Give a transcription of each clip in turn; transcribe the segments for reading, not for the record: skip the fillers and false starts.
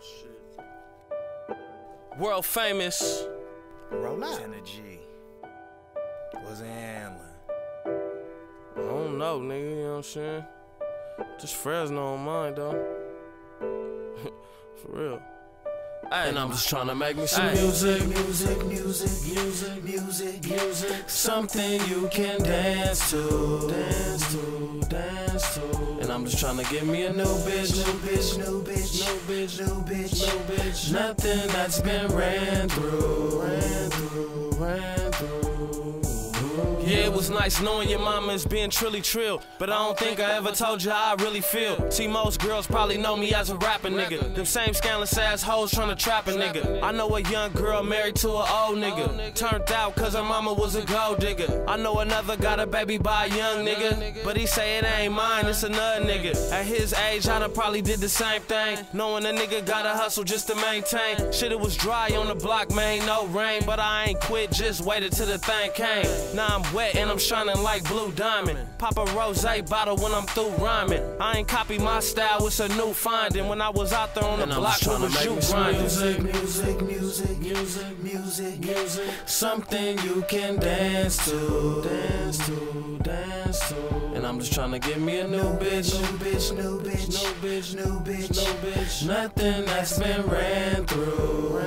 World famous. Roll out. G. What's it handling? I don't know, nigga, you know what I'm saying? Just Fresno on mine, though. For real. Ay, and I'm just trying to make me some music. Something you can dance to. And I'm just trying to get me a new bitch. Nothing that's been ran through. Yeah, it was nice knowing your mama is being truly trill, but I don't think I ever told you how I really feel. See, most girls probably know me as a rapper nigga. Them same scandalous ass hoes trying to trap a nigga. I know a young girl married to an old nigga. Turned out cause her mama was a gold digger. I know another got a baby by a young nigga, but he say it ain't mine, it's another nigga. At his age, I done probably did the same thing, knowing a nigga gotta hustle just to maintain. Shit, it was dry on the block, man, no rain, but I ain't quit, just waited till the thing came. Now I'm wet and I'm shining like blue diamond. Pop a rosé bottle when I'm through rhyming. I ain't copy my style, it's a new finding. When I was out there on the block, what was you grinding? Music, something you can dance to. And I'm just trying to get me a new bitch. Nothing that's been ran through.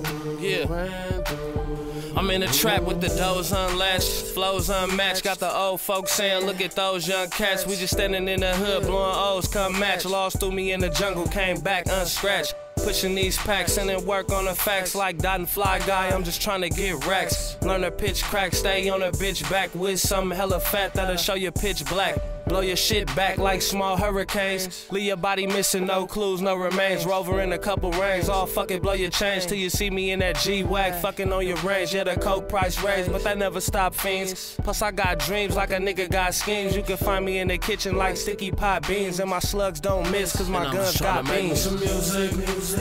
I'm in the trap with the doors unlatched, flows unmatched. Got the old folks saying, look at those young cats. We just standing in the hood, blowing O's, come match. Lost through me in the jungle, came back unscratched. Pushing these packs, sending work on the facts like Dot and Fly Guy. I'm just trying to get racks. Learn to pitch crack, stay on a bitch back with some hella fat that'll show you pitch black. Blow your shit back like small hurricanes. Leave your body missing, no clues, no remains. Rover in a couple rings, all fuck it, blow your chains till you see me in that G-Wag, fucking on your range. Yeah, the coke price raised, but that never stop fiends. Plus I got dreams like a nigga got schemes. You can find me in the kitchen like sticky pot beans, and my slugs don't miss cause my guns got beans. Some music,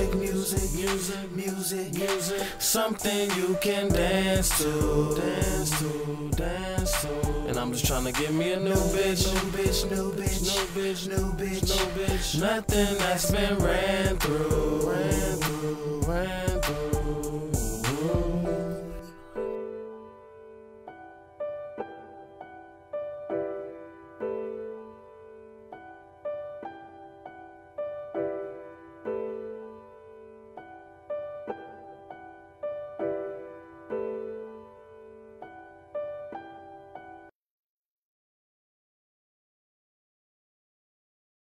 something you can dance to. And I'm just trying to get me a new bitch. Nothing that's been ran through.